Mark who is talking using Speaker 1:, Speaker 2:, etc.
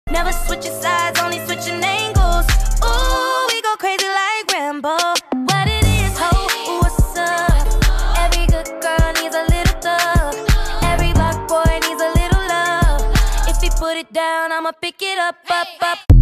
Speaker 1: Never switching sides, only switching angles. Ooh, we go crazy like Rambo. What it is, ho, what's up? Every good girl needs a little thug. Every black boy needs a little love. If he put it down, I'ma pick it up, up, up.